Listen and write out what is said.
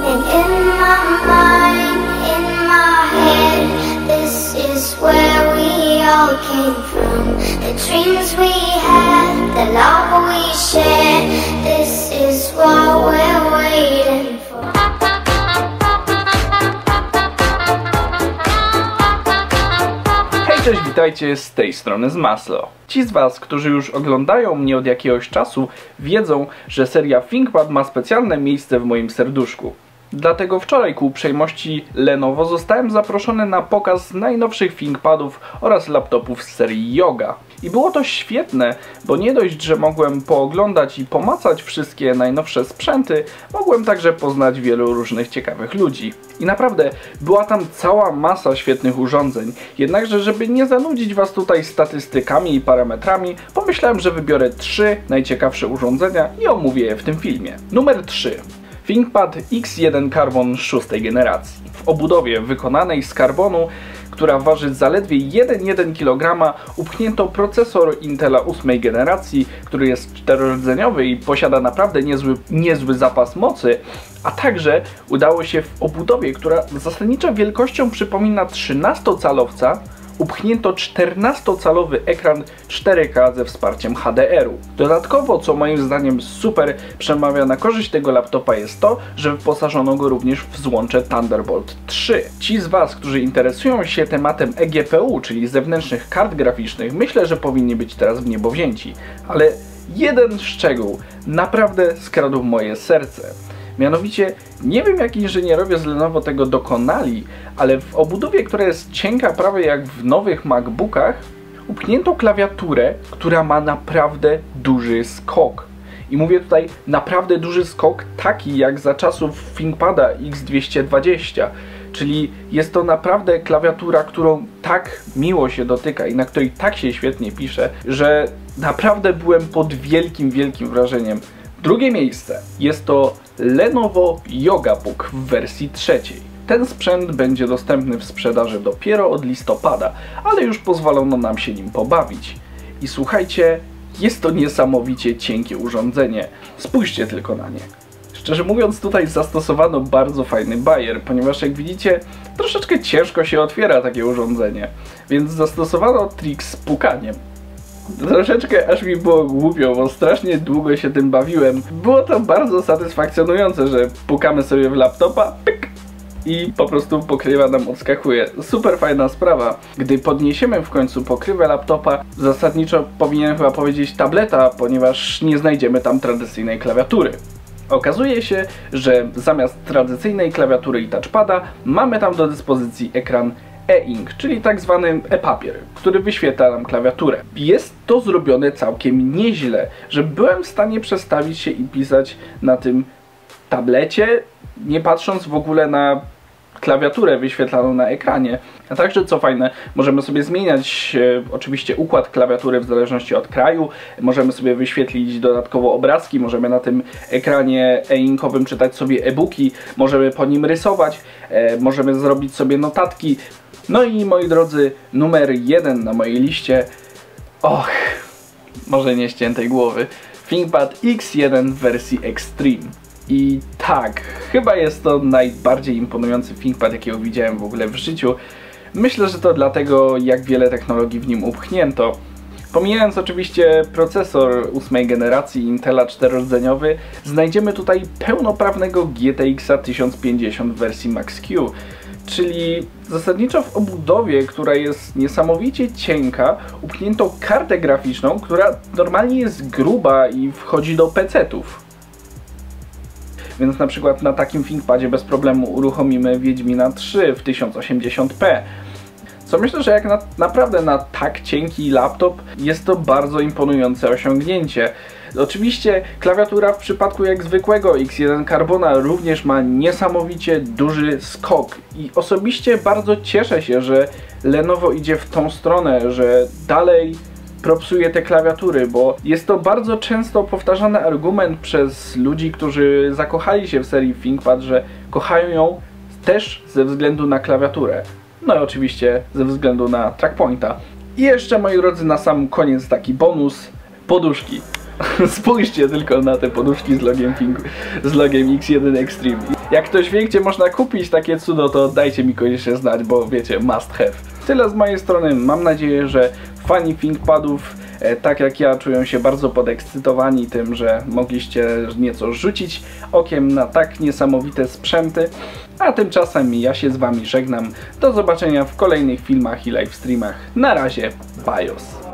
And in my mind, in my head, this is where we all came from. The dreams we had, the love we shared, this is what we're waiting for. Cześć, witajcie z tej strony z Maslo. Ci z Was, którzy już oglądają mnie od jakiegoś czasu, wiedzą, że seria ThinkPad ma specjalne miejsce w moim serduszku. Dlatego wczoraj ku uprzejmości Lenovo zostałem zaproszony na pokaz najnowszych ThinkPadów oraz laptopów z serii Yoga. I było to świetne, bo nie dość, że mogłem pooglądać i pomacać wszystkie najnowsze sprzęty, mogłem także poznać wielu różnych ciekawych ludzi. I naprawdę była tam cała masa świetnych urządzeń, jednakże żeby nie zanudzić Was tutaj statystykami i parametrami, pomyślałem, że wybiorę 3 najciekawsze urządzenia i omówię je w tym filmie. Numer 3. ThinkPad X1 Carbon 6. generacji. W obudowie wykonanej z karbonu, która waży zaledwie 1,1 kg, upchnięto procesor Intela 8. generacji, który jest 4-rdzeniowy i posiada naprawdę niezły zapas mocy, a także udało się w obudowie, która zasadniczo wielkością przypomina 13-calowca, upchnięto 14-calowy ekran 4K ze wsparciem HDR-u. Dodatkowo, co moim zdaniem super przemawia na korzyść tego laptopa, jest to, że wyposażono go również w złącze Thunderbolt 3. Ci z Was, którzy interesują się tematem eGPU, czyli zewnętrznych kart graficznych, myślę, że powinni być teraz w niebo wzięci. Ale jeden szczegół naprawdę skradł moje serce. Mianowicie, nie wiem jak inżynierowie z Lenovo tego dokonali, ale w obudowie, która jest cienka prawie jak w nowych MacBookach, upchnięto klawiaturę, która ma naprawdę duży skok. I mówię tutaj naprawdę duży skok, taki jak za czasów ThinkPada X220. Czyli jest to naprawdę klawiatura, którą tak miło się dotyka i na której tak się świetnie pisze, że naprawdę byłem pod wielkim wrażeniem. Drugie miejsce jest to Lenovo Yoga Book w wersji 3. Ten sprzęt będzie dostępny w sprzedaży dopiero od listopada, ale już pozwolono nam się nim pobawić. I słuchajcie, jest to niesamowicie cienkie urządzenie. Spójrzcie tylko na nie. Szczerze mówiąc, tutaj zastosowano bardzo fajny bajer, ponieważ jak widzicie, troszeczkę ciężko się otwiera takie urządzenie, więc zastosowano trik z pukaniem. Troszeczkę aż mi było głupio, bo strasznie długo się tym bawiłem. Było to bardzo satysfakcjonujące, że pukamy sobie w laptopa, pyk, i po prostu pokrywa nam odskakuje. Super fajna sprawa. Gdy podniesiemy w końcu pokrywę laptopa, zasadniczo powinienem chyba powiedzieć tableta, ponieważ nie znajdziemy tam tradycyjnej klawiatury. Okazuje się, że zamiast tradycyjnej klawiatury i touchpada mamy tam do dyspozycji ekran e-ink, czyli tak zwany e-papier, który wyświetla nam klawiaturę. Jest to zrobione całkiem nieźle, że byłem w stanie przestawić się i pisać na tym tablecie, nie patrząc w ogóle na klawiaturę wyświetlaną na ekranie. A także, co fajne, możemy sobie zmieniać oczywiście układ klawiatury w zależności od kraju, możemy sobie wyświetlić dodatkowo obrazki, możemy na tym ekranie e-inkowym czytać sobie e-booki, możemy po nim rysować, możemy zrobić sobie notatki. No i moi drodzy, numer 1 na mojej liście, może nie ściętej głowy, ThinkPad X1 w wersji Extreme. I tak, chyba jest to najbardziej imponujący ThinkPad, jakiego widziałem w ogóle w życiu. Myślę, że to dlatego, jak wiele technologii w nim upchnięto. Pomijając oczywiście procesor 8. generacji Intela 4-rdzeniowy, znajdziemy tutaj pełnoprawnego GTX 1050 w wersji Max-Q. Czyli zasadniczo w obudowie, która jest niesamowicie cienka, upchnięto kartę graficzną, która normalnie jest gruba i wchodzi do PC-ów. Więc na przykład na takim ThinkPadzie bez problemu uruchomimy Wiedźmina 3 w 1080p. Co myślę, że jak naprawdę na tak cienki laptop jest to bardzo imponujące osiągnięcie. Oczywiście klawiatura w przypadku jak zwykłego X1 Carbona również ma niesamowicie duży skok i osobiście bardzo cieszę się, że Lenovo idzie w tą stronę, że dalej propsuje te klawiatury, bo jest to bardzo często powtarzany argument przez ludzi, którzy zakochali się w serii ThinkPad, że kochają ją też ze względu na klawiaturę. No i oczywiście ze względu na trackpointa. I jeszcze, moi drodzy, na sam koniec taki bonus. Poduszki. Spójrzcie tylko na te poduszki z logiem X1 Extreme. Jak ktoś wie, gdzie można kupić takie cudo, to dajcie mi koniecznie znać, bo wiecie, must have. Tyle z mojej strony. Mam nadzieję, że fani ThinkPadów, tak jak ja, czują się bardzo podekscytowani tym, że mogliście nieco rzucić okiem na tak niesamowite sprzęty. A tymczasem ja się z wami żegnam. Do zobaczenia w kolejnych filmach i livestreamach. Na razie, bajos.